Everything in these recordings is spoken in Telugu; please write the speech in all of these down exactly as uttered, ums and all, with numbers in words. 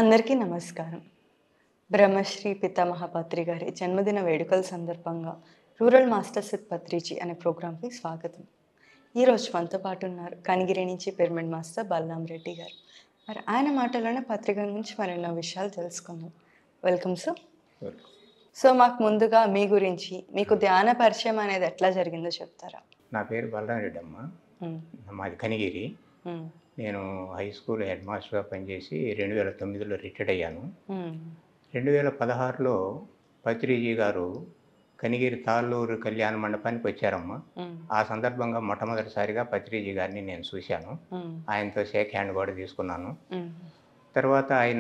అందరికీ నమస్కారం. బ్రహ్మశ్రీ పితామహ పత్రి గారి జన్మదిన వేడుకల సందర్భంగా రూరల్ మాస్టర్స్ విత్ పత్రిజీ అనే ప్రోగ్రాంకి స్వాగతం. ఈరోజు మనతో పాటు ఉన్నారు కనిగిరి నుంచి పిరమిడ్ మాస్టర్ బలరాం రెడ్డి గారు. మరి ఆయన మాటలోనే పత్రిక గురించి మరెన్నో విషయాలు తెలుసుకుందాం. Welcome sir. సో మాకు ముందుగా మీ గురించి, మీకు ధ్యాన పరిచయం అనేది ఎట్లా జరిగిందో చెప్తారా? నా పేరు బలరాం రెడ్డి అమ్మ. మాది కనిగిరి. నేను హై స్కూల్ హెడ్ మాస్టర్గా పనిచేసి రెండు వేల తొమ్మిదిలో రిటైర్డ్ అయ్యాను. రెండు వేల పదహారులో పత్రిజీ గారు కనిగిరి తాళ్ళూరు కళ్యాణ మండపానికి వచ్చారమ్మా. ఆ సందర్భంగా మొట్టమొదటిసారిగా పత్రిజీ గారిని నేను చూశాను. ఆయనతో షేక్ హ్యాండ్ కూడా తీసుకున్నాను. తర్వాత ఆయన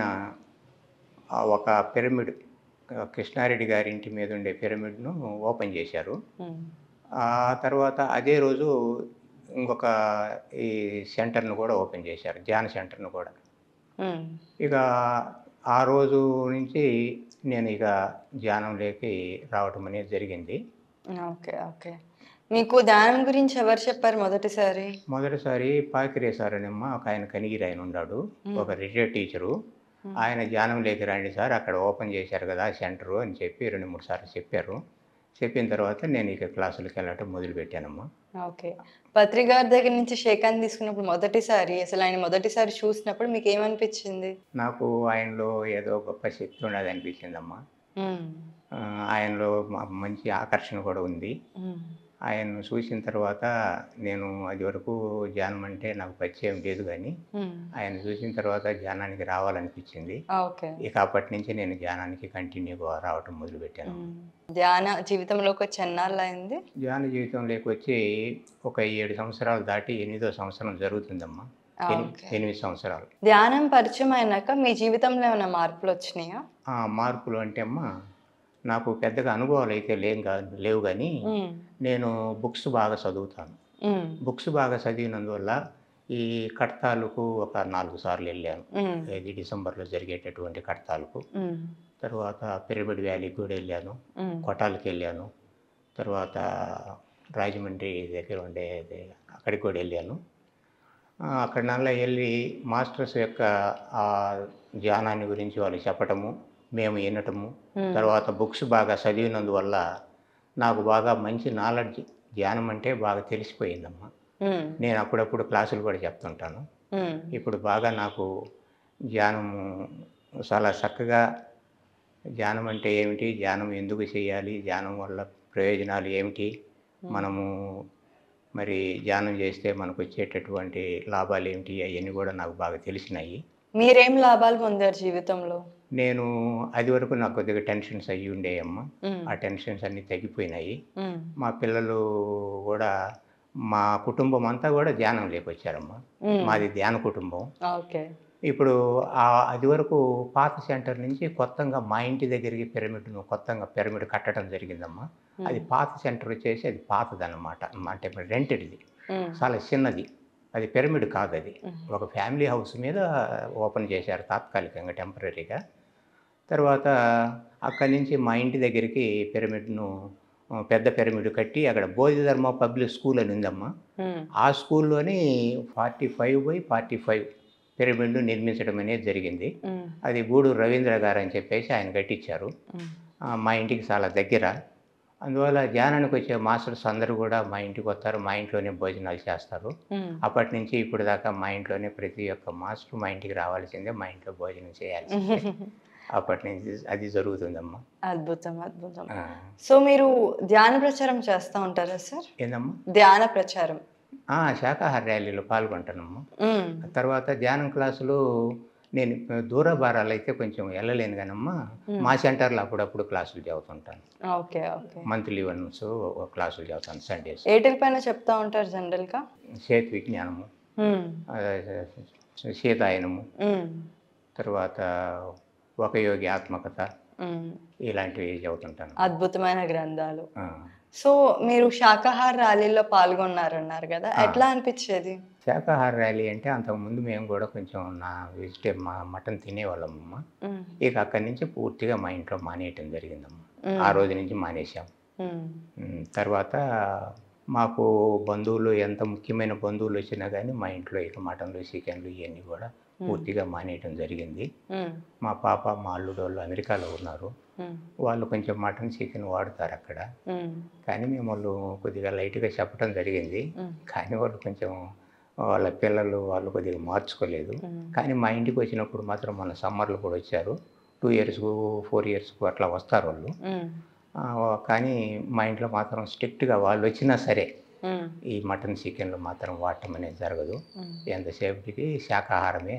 ఒక పిరమిడ్, కృష్ణారెడ్డి గారి ఇంటి మీద ఉండే పిరమిడ్ను ఓపెన్ చేశారు. ఆ తర్వాత అదే రోజు ఇంకొక ఈ సెంటర్ను కూడా ఓపెన్ చేశారు, ధ్యాన సెంటర్ను కూడా. ఇక ఆ రోజు నుంచి నేను ఇక ధ్యానంలోకి రావటం అనేది జరిగింది. ఓకే ఓకే మీకు ధ్యానం గురించి ఎవరు చెప్పారు మొదటిసారి? మొదటిసారి పాకిరే సార్ అని అమ్మ, ఒక ఆయన కనిగిరి ఆయన ఉన్నాడు, ఒక రిటైర్డ్ టీచరు. ఆయన ధ్యానంలోకి రండి సార్, అక్కడ ఓపెన్ చేశారు కదా సెంటరు అని చెప్పి రెండు మూడు సార్లు చెప్పారు. చెప్పిన తర్వాత నేను ఇక క్లాసులకు వెళ్ళటం మొదలుపెట్టానమ్మా. ఓకే. పత్రి గారి దగ్గర నుంచి షేక్ హ్యాండ్ తీసుకున్నప్పుడు మొదటిసారి అసలు ఆయన మొదటిసారి చూసినప్పుడు మీకు ఏమనిపించింది? నాకు ఆయనలో ఏదో గొప్ప శక్తి ఉన్నది అనిపించిందమ్మా. ఆయనలో మంచి ఆకర్షణ కూడా ఉంది. ఆయన్ను చూసిన తర్వాత నేను అది వరకు ధ్యానం అంటే నాకు పరిచయం లేదు, కానీ ఆయన చూసిన తర్వాత ధ్యానానికి రావాలనిపించింది. ఇక అప్పటి నుంచి నేను ధ్యానానికి కంటిన్యూగా రావటం మొదలుపెట్టాను. ధ్యాన జీవితంలోకి వచ్చి ఎన్నాళ్ళు అయింది? ధ్యాన జీవితంలోకి వచ్చి ఒక ఏడు సంవత్సరాలు దాటి ఎనిమిదో సంవత్సరం జరుగుతుందమ్మా. ఎనిమిది సంవత్సరాలు. ధ్యానం పరిచయం అయినాక మీ జీవితంలో ఏమైనా మార్పులు వచ్చినాయా? మార్పులు అంటే అమ్మా, నాకు పెద్దగా అనుభవాలు అయితే లేవు లేవు కానీ నేను బుక్స్ బాగా చదువుతాను. బుక్స్ బాగా చదివినందువల్ల ఈ కడతాలకు ఒక నాలుగు సార్లు వెళ్ళాను. ఇది డిసెంబర్లో జరిగేటటువంటి కడతాలకు. తర్వాత పిరమిడ్ వ్యాలీకి కూడా వెళ్ళాను, కొటాలకి వెళ్ళాను, తర్వాత రాజమండ్రి దగ్గర ఉండే అక్కడికి కూడా వెళ్ళాను. అక్కడ నల్ల వెళ్ళి మాస్టర్స్ యొక్క ఆ ధ్యానాన్ని గురించి వాళ్ళు చెప్పటము, మేము వినటము, తర్వాత బుక్స్ బాగా చదివినందువల్ల నాకు బాగా మంచి నాలెడ్జ్, ధ్యానం అంటే బాగా తెలిసిపోయిందమ్మా. నేను అప్పుడప్పుడు క్లాసులు కూడా చెప్తుంటాను. ఇప్పుడు బాగా నాకు ధ్యానము చాలా చక్కగా, ధ్యానం అంటే ఏమిటి, ధ్యానం ఎందుకు చేయాలి, ధ్యానం వల్ల ప్రయోజనాలు ఏమిటి, మనము మరి ధ్యానం చేస్తే మనకు వచ్చేటటువంటి లాభాలు ఏమిటి, అవన్నీ కూడా నాకు బాగా తెలిసినాయి. మీరేం లాభాలు పొందారు జీవితంలో? నేను అది వరకు నాకు కొద్దిగా టెన్షన్స్ అయ్యి ఉండేయమ్మా. ఆ టెన్షన్స్ అన్నీ తగ్గిపోయినాయి. మా పిల్లలు కూడా, మా కుటుంబం అంతా కూడా ధ్యానం లేకొచ్చారమ్మా. మాది ధ్యాన కుటుంబం. ఇప్పుడు అది వరకు పాత సెంటర్ నుంచి కొత్తగా మా ఇంటి దగ్గరికి పిరమిడ్ను కొత్తగా పిరమిడ్ కట్టడం జరిగిందమ్మా. అది పాత సెంటర్ వచ్చేసి అది పాతదన్నమాట, అంటే రెంటెడ్ది, చాలా చిన్నది. అది పిరమిడ్ కాదు, అది ఒక ఫ్యామిలీ హౌస్ మీద ఓపెన్ చేశారు తాత్కాలికంగా, టెంపరీగా. తర్వాత అక్కడి నుంచి మా ఇంటి దగ్గరికి పిరమిడ్ను, పెద్ద పిరమిడ్ కట్టి అక్కడ బోధిధర్మ పబ్లిక్ స్కూల్ అని ఉందమ్మా. ఆ స్కూల్లోని forty five by forty five పిరమిడ్ను నిర్మించడం అనేది జరిగింది. అది గూడూరు రవీంద్ర గారు అని చెప్పేసి ఆయన కట్టించారు. మా ఇంటికి చాలా దగ్గర. అందువల్ల ధ్యానానికి వచ్చే మాస్టర్స్ అందరూ కూడా మా ఇంటికి వస్తారు, మా ఇంట్లోనే భోజనాలు చేస్తారు. అప్పటి నుంచి ఇప్పుడు దాకా మా ఇంట్లోనే ప్రతి ఒక్క మాస్టర్ మా ఇంటికి రావాల్సిందే, మా ఇంట్లో భోజనం చేయాల్సిందే. అప్పటి నుంచి అది జరుగుతుందమ్మా. అద్భుతం అద్భుతం. సో మీరు ధ్యాన ప్రచారం చేస్తూ ఉంటారా సార్? ఏందమ్మా? ధ్యాన ప్రచారం. శాకాహార ర్యాలీలో పాల్గొంటానమ్మా. తర్వాత ధ్యానం క్లాసులు నేను దూరభారాలు అయితే కొంచెం వెళ్ళలేను కానమ్మా, మా సెంటర్లో అప్పుడప్పుడు క్లాసులు చదువుతుంటాను. ఓకే ఓకే మంత్లీ వన్స్ క్లాసులు చదువుతాను సండేస్. ఏటిల పైన చెప్తా ఉంటారు జనరల్గా? చేతి విజ్ఞానము, శీతాయనము, తర్వాత ఒక యోగి ఆత్మకథ, ఇలాంటివి చదువుతుంటాను. అద్భుతమైన గ్రంథాలు. సో మీరు శాకాహార ర్యాలీలో పాల్గొన్నారన్నారు కదా, ఎట్లా అనిపించేది? శాకాహార ర్యాలీ అంటే అంతకుముందు మేము కూడా కొంచెం నా వెజిటేబుల్ మా మటన్ తినేవాళ్ళమ్మా. ఇక అక్కడి నుంచి పూర్తిగా మా ఇంట్లో మానేయటం జరిగిందమ్మా. ఆ రోజు నుంచి మానేసాం. తర్వాత మాకు బంధువులు ఎంత ముఖ్యమైన బంధువులు వచ్చినా కానీ మా ఇంట్లో ఇక మటన్లు చికెన్లు ఇవన్నీ కూడా పూర్తిగా మానేయటం జరిగింది. మా పాప మా అల్లుడు వాళ్ళు అమెరికాలో ఉన్నారు. వాళ్ళు కొంచెం మటన్ చికెన్ వాడుతారు అక్కడ. కానీ మేము వాళ్ళు కొద్దిగా లైట్గా చెప్పడం జరిగింది. కానీ వాళ్ళు కొంచెం వాళ్ళ పిల్లలు వాళ్ళు కొద్దిగా మార్చుకోలేదు. కానీ మా ఇంటికి వచ్చినప్పుడు మాత్రం మన సమ్మర్లో కూడా వచ్చారు. టూ ఇయర్స్కు ఫోర్ ఇయర్స్కు అట్లా వస్తారు వాళ్ళు. కానీ మా ఇంట్లో మాత్రం స్ట్రిక్ట్గా వాళ్ళు వచ్చినా సరే ఈ మటన్ చికెన్లు మాత్రం వాడటం అనేది జరగదు. ఎంతసేపటికి శాకాహారమే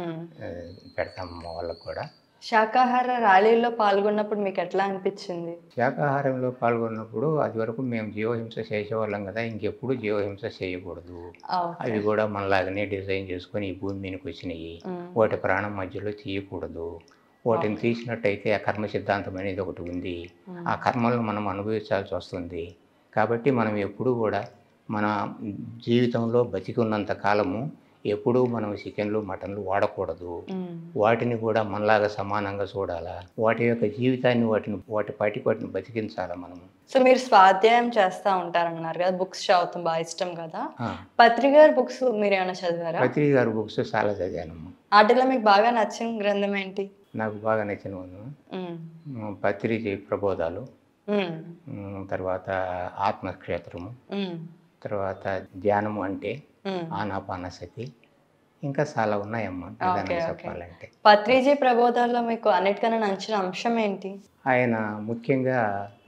పెడతాం వాళ్ళకు కూడా. శాకాహార ర్యాలీలో పాల్గొన్నప్పుడు మీకు ఎట్లా అనిపించింది? శాకాహారంలో పాల్గొన్నప్పుడు అది వరకు మేము జీవహింస చేసేవాళ్ళం కదా, ఇంకెప్పుడు జీవహింస చేయకూడదు. అవి కూడా మనలాగానే డిజైన్ చేసుకొని ఈ భూమి మీదకి వచ్చినాయి. వాటి ప్రాణం మధ్యలో తీయకూడదు. వాటిని తీసినట్టయితే ఆ కర్మ సిద్ధాంతం అనేది ఒకటి ఉంది. ఆ కర్మలను మనం అనుభవించాల్సి వస్తుంది. కాబట్టి మనం ఎప్పుడూ కూడా మన జీవితంలో బతికి ఉన్నంత కాలము ఎప్పుడూ మనం చికెన్లు మటన్లు వాడకూడదు. వాటిని కూడా మనలాగా సమానంగా చూడాలా. వాటి యొక్క జీవితాన్ని వాటిని వాటి పాటికి వాటిని బతికించాలా మనము. సో మీరు స్వాధ్యాయం చేస్తూ ఉంటారన్నారు కదా, బుక్స్ చదువుతాం బాగా ఇష్టం కదా. పత్రి గారి బుక్స్ మీరు ఏమైనా చదివారా? పత్రి గారి బుక్స్ చాలా చదివానమ్మా. వాటిలో మీకు బాగా నచ్చిన గ్రంథం ఏంటి? నాకు బాగా నచ్చిన పత్రిజీ ప్రబోధాలు, తర్వాత ఆత్మక్షేత్రము, తర్వాత ధ్యానము అంటే ఆనాపానసతి, ఇంకా చాలా ఉన్నాయమ్మా చెప్పాలంటే. పత్రిజీ ప్రబోధాల్లో మీకు అన్నిటికన్నా నచ్చిన అంశం ఏంటి? ఆయన ముఖ్యంగా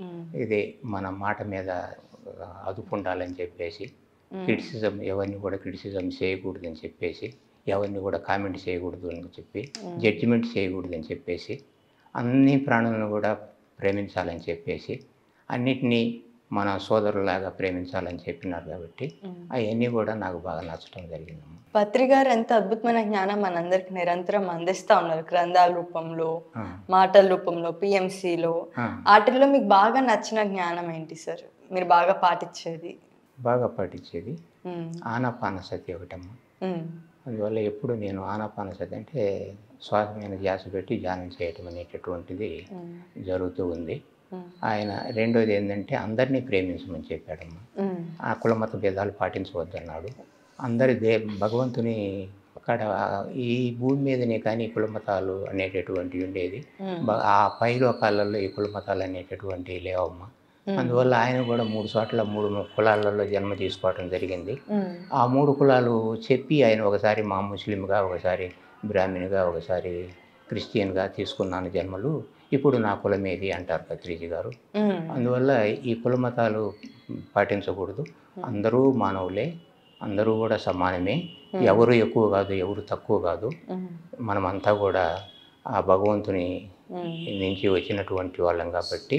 ఇది మన మాట మీద అదుపు ఉండాలని చెప్పేసి, క్రిటిసిజం ఎవరిని కూడా క్రిటిసిజం చేయకూడదు అని చెప్పేసి, ఎవరిని కూడా కామెంట్ చేయకూడదు అని చెప్పి, జడ్జిమెంట్ చేయకూడదు అని చెప్పేసి, అన్ని ప్రాణులను కూడా ప్రేమించాలని చెప్పేసి, అన్నిటినీ మన సోదరులాగా ప్రేమించాలని చెప్పినారు. కాబట్టి అవన్నీ కూడా నాకు బాగా నచ్చడం జరిగింది. పత్రి గారు ఎంత అద్భుతమైన జ్ఞానం మనందరికి నిరంతరం అందిస్తూ ఉన్నారు. గ్రంథాల రూపంలో, మాటల రూపంలో, పిఎంసిలో. వాటిల్లో మీకు బాగా నచ్చిన జ్ఞానం ఏంటి సార్? మీరు బాగా పాటించేది? బాగా పాటించేది ఆనాపానసతి ఒకటమ్మా. అందువల్ల ఎప్పుడు నేను ఆనాపానసతి అంటే శ్వాస మీద ధ్యాస పెట్టి ధ్యానం చేయటం అనేటటువంటిది జరుగుతూ ఉంది. ఆయన రెండోది ఏంటంటే అందరినీ ప్రేమించమని చెప్పాడమ్మా. ఆ కుల మత భేదాలు పాటించవద్దన్నాడు. అందరి దే భగవంతుని అక్కడ ఈ భూమి మీదనే కానీ కుల మతాలు అనేటటువంటివి ఉండేది. ఆ పైలోకాలలో ఈ కుల మతాలు అనేటటువంటివి లేవమ్మా. అందువల్ల ఆయన కూడా మూడు చోట్ల మూడు కులాలలో జన్మ తీసుకోవటం జరిగింది. ఆ మూడు కులాలు చెప్పి ఆయన ఒకసారి మా ముస్లింగా, ఒకసారి బ్రాహ్మణిగా, ఒకసారి క్రిస్టియన్గా తీసుకున్నాను జన్మలు, ఇప్పుడు నా కులమేది అంటారు పత్రిజీ గారు. అందువల్ల ఈ కుల మతాలు పాటించకూడదు. అందరూ మానవులే, అందరూ కూడా సమానమే. ఎవరు ఎక్కువ కాదు, ఎవరు తక్కువ కాదు. మనమంతా కూడా ఆ భగవంతుని నుంచి వచ్చినటువంటి వాళ్ళం కాబట్టి,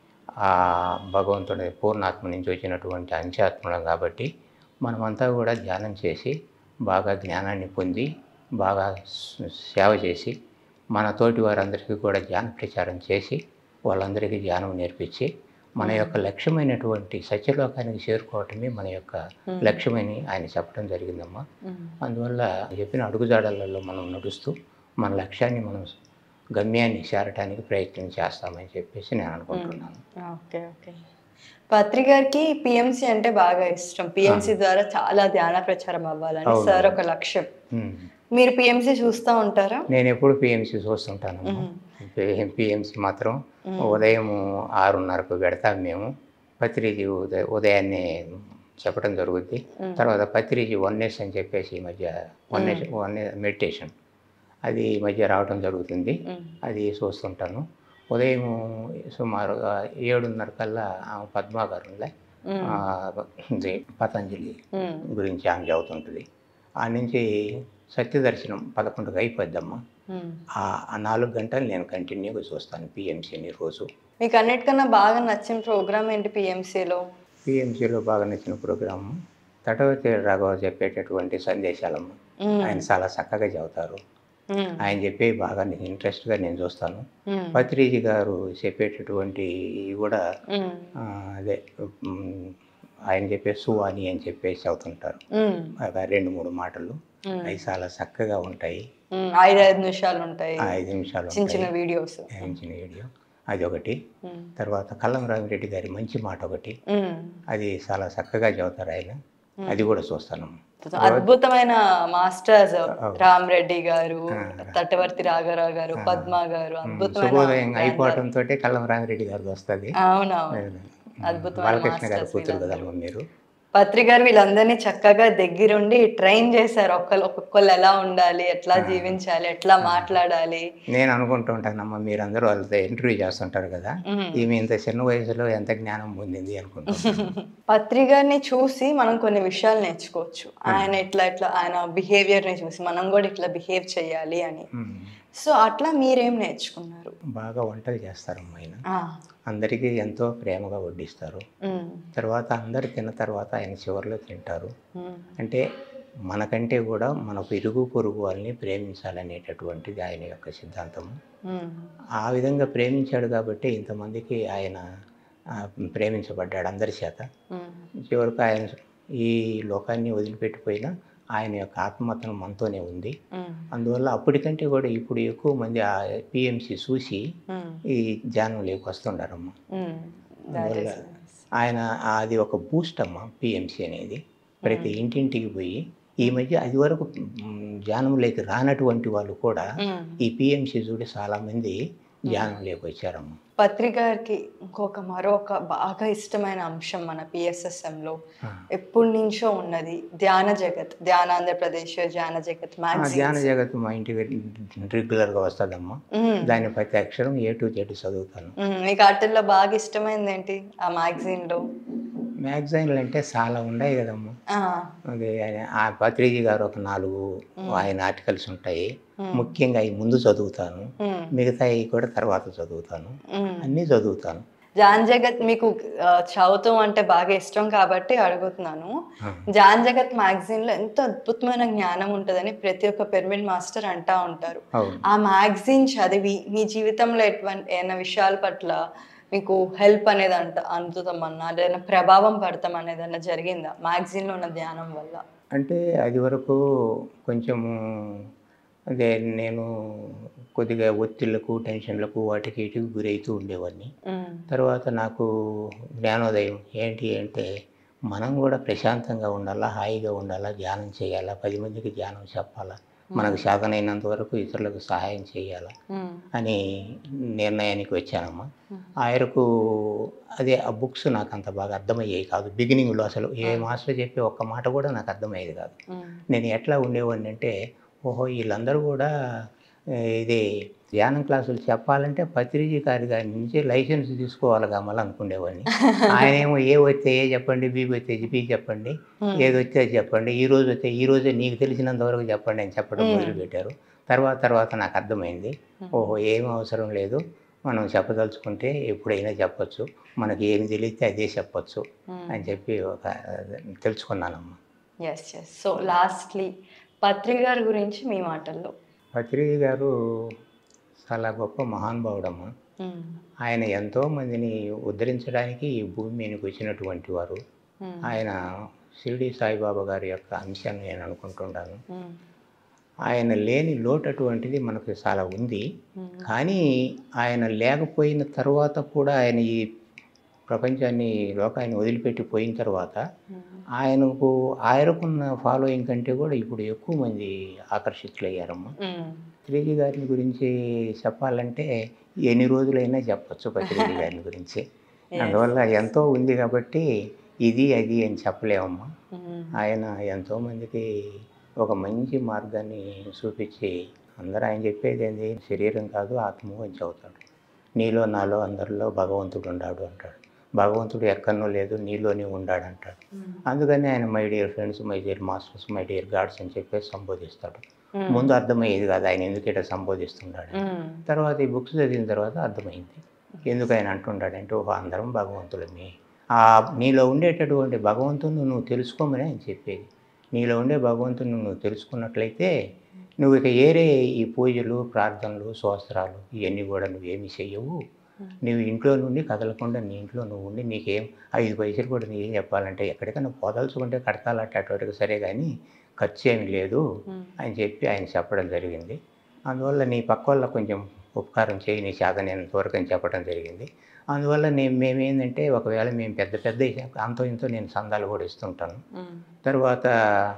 ఆ భగవంతుని పూర్ణాత్మ నుంచి వచ్చినటువంటి అంత్యాత్మలం కాబట్టి, మనమంతా కూడా ధ్యానం చేసి బాగా జ్ఞానాన్ని పొంది బాగా సేవ చేసి మన తోటి వారందరికీ కూడా ధ్యాన ప్రచారం చేసి వాళ్ళందరికీ ధ్యానం నేర్పించి మన యొక్క లక్ష్యమైనటువంటి సత్యలోకానికి చేరుకోవటమే మన యొక్క లక్ష్యమని ఆయన చెప్పడం జరిగిందమ్మా. అందువల్ల చెప్పిన అడుగుజాడలలో మనం నడుస్తూ మన లక్ష్యాన్ని మనం గమ్యాన్ని చేరటానికి ప్రయత్నం చేస్తామని చెప్పేసి నేను అనుకుంటున్నాను. ఓకే ఓకే పత్రి గారికి పిఎంసి అంటే బాగా ఇష్టం. పిఎంసి ద్వారా చాలా ధ్యాన ప్రచారం అవ్వాలని సార్ ఒక లక్ష్యం. మీరు పిఎంసి చూస్తూ ఉంటారా? నేను ఎప్పుడు పిఎంసి చూస్తుంటాను. పిఎంసి మాత్రం ఉదయం ఆరున్నరకు పెడతాం మేము. పత్రిజీ ఉదయ ఉదయాన్నే చెప్పడం జరుగుద్ది. తర్వాత పత్రిజీ వన్నెస్ అని చెప్పేసి ఈ మధ్య వన్నెస్ వన్నె మెడిటేషన్ అది ఈ మధ్య రావడం జరుగుతుంది. అది చూస్తుంటాను. ఉదయం సుమారుగా ఏడున్నర కల్లా పద్మా గారులే పతంజలి గురించి ఆమె చదువుతుంటుంది. ఆ నుంచి సత్యదర్శనం పదకొండుకి అయిపోద్దమ్మా. ఆ నాలుగు గంటలు నేను కంటిన్యూగా చూస్తాను పిఎంసీని రోజు. మీకు అన్నిటికన్నా బాగా నచ్చిన ప్రోగ్రామ్ ఏంటి పిఎంసీలో? పిఎంసీలో బాగా నచ్చిన ప్రోగ్రామ్ తటవతి రాఘవ చెప్పేటటువంటి సందేశాలమ్మ. ఆయన చాలా చక్కగా చెబుతారు. ఆయన చెప్పే బాగా ఇంట్రెస్ట్గా నేను చూస్తాను. పత్రిజీ గారు చెప్పేటటువంటి కూడా అదే ఆయన చెప్పే సువాని అని చెప్పేసి అవుతుంటారు. రెండు మూడు మాటలు అవి చాలా చక్కగా ఉంటాయి. ఐదు ఐదు నిమిషాలు ఉంటాయి. ఐదు నిమిషాలు చిన్న వీడియోస్ చిన్న వీడియో అది ఒకటి. తర్వాత కల్లం రామిరెడ్డి గారి మంచి మాట ఒకటి, అది చాలా చక్కగా చెబుతారు ఆయన. అది కూడా చూస్తాను. అద్భుతమైన మాస్టర్స్ రామ్ రెడ్డి గారు, తటవర్తి రాఘరావు గారు, పద్మ గారు, శుభోదయం అయిపోవడంతో కల్లం రామిరెడ్డి గారు వస్తుంది. అవునవును, అద్భుతమైన బాలకృష్ణ గారు కూతురు కదమ్మా మీరు. పత్రి గారు వీళ్ళందరినీ చక్కగా దగ్గరుండి ట్రైన్ చేశారు. ఒక్కరు ఒక్కొక్కళ్ళు ఎలా ఉండాలి, ఎట్లా జీవించాలి, ఎట్లా మాట్లాడాలి. నేను అనుకుంటూ ఉంటానమ్మా, మీరందరూ వాళ్ళతో ఇంటర్వ్యూ చేస్తుంటారు కదా, ఈమె ఇంత చిన్న వయసులో ఎంత జ్ఞానం పొందింది అనుకుంటున్నాను. పత్రి గారిని చూసి మనం కొన్ని విషయాలు నేర్చుకోవచ్చు. ఆయన ఇట్లా ఇట్లా ఆయన బిహేవియర్ని చూసి మనం కూడా ఇట్లా బిహేవ్ చేయాలి అని. సో అట్లా మీరేం నేర్చుకున్నారు? బాగా వంటలు చేస్తారమ్మా ఆయన. అందరికీ ఎంతో ప్రేమగా వడ్డిస్తారు. తర్వాత అందరు తిన్న తర్వాత ఆయన చివరిలో తింటారు. అంటే మనకంటే కూడా మన ఇరుగు పొరుగు వాళ్ళని ప్రేమించాలనేటటువంటిది ఆయన యొక్క సిద్ధాంతము. ఆ విధంగా ప్రేమించాడు కాబట్టి ఇంతమందికి ఆయన ప్రేమించబడ్డాడు అందరి చేత. చివరికి ఆయన ఈ లోకాన్ని వదిలిపెట్టిపోయినా ఆయన యొక్క ఆత్మహత్యం మనతోనే ఉంది. అందువల్ల అప్పటికంటే కూడా ఇప్పుడు ఎక్కువ మంది ఆ పిఎంసి చూసి ఈ ధ్యానంలోకి వస్తుండారమ్మా. అందువల్ల ఆయన అది ఒక బూస్ట్ అమ్మా పిఎంసి అనేది. ప్రతి ఇంటింటికి పోయి ఈ మధ్య అది వరకు ధ్యానంలోకి రానటువంటి వాళ్ళు కూడా ఈ పిఎంసి చూడి చాలామంది ధ్యానంలోకి వచ్చారమ్మా. పత్రికారికి ఇంకొక మరొక బాగా ఇష్టమైన అంశం మన పిఎస్ఎస్ఎంలో ఎప్పటి నుంచో ఉన్నది ధ్యాన జగత్. ధ్యాన ఆంధ్రప్రదేశ్ ధ్యాన జగత్ మ్యాగజైన్. ధ్యాన జగత్ మా ఇంటికి రెగ్యులర్గా వస్తుందమ్మా. దాని ప్రతి అక్షరం ఏ టు జెడ్ చదువుతాను. మీకు వాటిల్లో బాగా ఇష్టమైంది ఏంటి ఆ మ్యాగజైన్లో? మ్యాగజైన్లు అంటే చాలా ఉన్నాయి కదమ్మా. అదే ఆ పత్రిజీ గారు ఒక నాలుగు ఆయన ఆర్టికల్స్ ఉంటాయి. ముఖ్యంగా అవి ముందు చదువుతాను, మిగతా కూడా తర్వాత చదువుతాను, అన్నీ చదువుతాను. జాన్ జగత్ మీకు చదువుతాం అంటే బాగా ఇష్టం కాబట్టి అడుగుతున్నాను. జాన్ జగత్ మ్యాగజైన్ లో ఎంతో అద్భుతమైన జ్ఞానం ఉంటుందని ప్రతి ఒక్క పిరమిడ్ మాస్టర్ అంటా ఉంటారు. ఆ మ్యాగజైన్ చదివి మీ జీవితంలో ఎటువంటి ఏమైనా విషయాల పట్ల మీకు హెల్ప్ అనేది అంట అందుతామన్నా ఏదైనా ప్రభావం పడతాం అనేది అన్న జరిగిందా మ్యాగజైన్లో ఉన్న ధ్యానం వల్ల? అంటే అది వరకు కొంచెము అదే నేను కొద్దిగా ఒత్తిళ్లకు టెన్షన్లకు వాటికి ఇటుకు గురవుతూ ఉండేవాడిని. తర్వాత నాకు జ్ఞానోదయం ఏంటి అంటే మనం కూడా ప్రశాంతంగా ఉండాలా, హాయిగా ఉండాలా, ధ్యానం చేయాలా, పది మందికి ధ్యానం చెప్పాలా, మనకు సాధనైనంత వరకు ఇతరులకు సహాయం చేయాలా అని నిర్ణయానికి వచ్చానమ్మా. ఆయనకు అదే ఆ బుక్స్ నాకు అంత బాగా అర్థమయ్యేవి కాదు. బిగినింగ్లో అసలు ఏ మాస్టర్ చెప్పే ఒక్క మాట కూడా నాకు అర్థమయ్యేది కాదు. నేను ఎట్లా ఉండేవాడిని అంటే, ఓహో వీళ్ళందరూ కూడా ఇది ధ్యానం క్లాసులు చెప్పాలంటే పత్రిజీ గారి గారి నుంచి లైసెన్స్ తీసుకోవాలి కావాలి అనుకునేవాడిని. ఆయన ఏమో ఏ వస్తే ఏ చెప్పండి, బీ వస్తే బీ చెప్పండి, ఏది వస్తే అది చెప్పండి, ఈ రోజు వస్తే ఈ రోజే నీకు తెలిసినంత వరకు చెప్పండి అని చెప్పడం మొదలుపెట్టారు. తర్వాత తర్వాత నాకు అర్థమైంది, ఓహో ఏం అవసరం లేదు, మనం చెప్పదలుచుకుంటే ఎప్పుడైనా చెప్పచ్చు, మనకి ఏమి తెలిస్తే అదే చెప్పచ్చు అని చెప్పి ఒక తెలుసుకున్నానమ్మా. Yes yes so lastly Patri గారి గురించి మీ మాటల్లో. పత్రిజీ గారు చాలా గొప్ప మహానుభావుడమ్మా. ఆయన ఎంతో మందిని ఉద్ధరించడానికి ఈ భూమి మీదకి వచ్చినటువంటి వారు. ఆయన షిర్డి సాయిబాబా గారి యొక్క అంశాన్ని నేను అనుకుంటున్నాను. ఆయన లేని లోటు అటువంటిది మనకు చాలా ఉంది. కానీ ఆయన లేకపోయిన తర్వాత కూడా ఆయన ఈ ప్రపంచాన్ని లోకాన్ని వదిలిపెట్టి పోయిన తర్వాత ఆయనకు ఆయనకున్న ఫాలోయింగ్ కంటే కూడా ఇప్పుడు ఎక్కువ మంది ఆకర్షితులయ్యారమ్మా. పత్రిజీ గారిని గురించి చెప్పాలంటే ఎన్ని రోజులైనా చెప్పచ్చు పత్రిజీ గారిని గురించి. అందువల్ల ఎంతో ఉంది కాబట్టి ఇది అది అని చెప్పలేమమ్మా. ఆయన ఎంతోమందికి ఒక మంచి మార్గాన్ని చూపించి, అందరూ ఆయన చెప్పేది ఏంటి, శరీరం కాదు ఆత్మ అని చెబుతాడు. నీలో నాలో అందరిలో భగవంతుడు ఉన్నాడు అంటాడు. భగవంతుడు ఎక్కడనో లేదు, నీలోనే ఉన్నాడు అంటాడు. అందుకని ఆయన my dear friends, my dear masters, my dear gods అని చెప్పేసి సంబోధిస్తాడు. ముందు అర్థమయ్యేది కాదు ఆయన ఎందుకు ఇట్లా సంబోధిస్తున్నాడు. తర్వాత ఈ బుక్స్ చదివిన తర్వాత అర్థమైంది ఎందుకు ఆయన అంటున్నాడంటే, ఓహో అందరం భగవంతులమే, ఆ నీలో ఉండేటటువంటి భగవంతుని నువ్వు తెలుసుకోమని ఆయన చెప్పేది. నీలో ఉండే భగవంతుని నువ్వు తెలుసుకున్నట్లయితే నువ్వు ఇక ఏరే ఈ పూజలు, ప్రార్థనలు, స్తోత్రాలు ఇవన్నీ కూడా నువ్వేమి చెయ్యవు. నువ్వు ఇంట్లో నుండి కదలకుండా నీ ఇంట్లో నువ్వు ఉండి నీకేం ఐదు పైసలు కూడా నీ ఏం చెప్పాలంటే ఎక్కడికైనా పోదలుచుకుంటే కడతాలట అటువంటికి సరే, కానీ ఖర్చు ఏమి లేదు అని చెప్పి ఆయన చెప్పడం జరిగింది. అందువల్ల నీ పక్క వల్ల కొంచెం ఉపకారం చేయి, నీ చేతనైనంత వరకు అని చెప్పడం జరిగింది. అందువల్ల నేను మేమేంటంటే ఒకవేళ మేము పెద్ద పెద్ద అంతో ఇంతో నేను సందాలు కూడా ఇస్తుంటాను. తర్వాత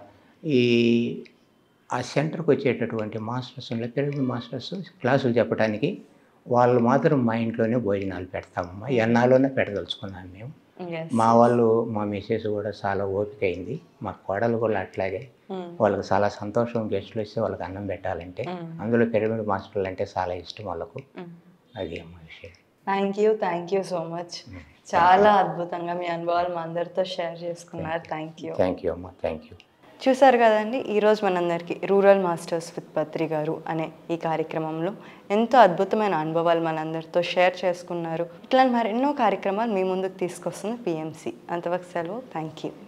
ఈ ఆ సెంటర్కి వచ్చేటటువంటి మాస్టర్స్ పిరమిడ్ మాస్టర్స్ క్లాసులు చెప్పడానికి వాళ్ళు మాత్రం మా ఇంట్లోనే భోజనాలు పెడతామమ్మా. ఎన్నాళ్ళలోనే పెట్టదలుచుకున్నాం మేము. మా వాళ్ళు మా మిస్సెస్ కూడా చాలా ఓపిక అయింది. మా కోడలు కూడా అట్లాగే. వాళ్ళకి చాలా సంతోషం గెస్టులు వస్తే వాళ్ళకి అన్నం పెట్టాలంటే. అందులో పిరమిడ్ మాస్టర్లు అంటే చాలా ఇష్టం వాళ్ళకు. అది అమ్మ విషయం. Thank you thank you so much. చాలా అద్భుతంగా మీ అనుభవాలు మా అందరితో షేర్ చేసుకున్నారు. థ్యాంక్ యూ థ్యాంక్ యూ అమ్మ. Thank you. చూసారు కదండి, ఈరోజు మనందరికీ రూరల్ మాస్టర్స్ విత్ పత్రి గారు అనే ఈ కార్యక్రమంలో ఎంతో అద్భుతమైన అనుభవాలు మనందరితో షేర్ చేసుకున్నారు. ఇట్లాంటి మరెన్నో కార్యక్రమాలు మీ ముందుకు తీసుకొస్తుంది పిఎంసి. అంతవరకు సెలవు. Thank you.